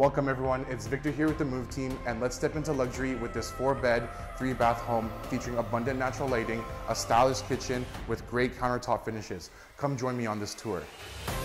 Welcome everyone, it's Victor here with the Move team, and let's step into luxury with this 4-bed, 3-bath home featuring abundant natural lighting, a stylish kitchen with great countertop finishes. Come join me on this tour.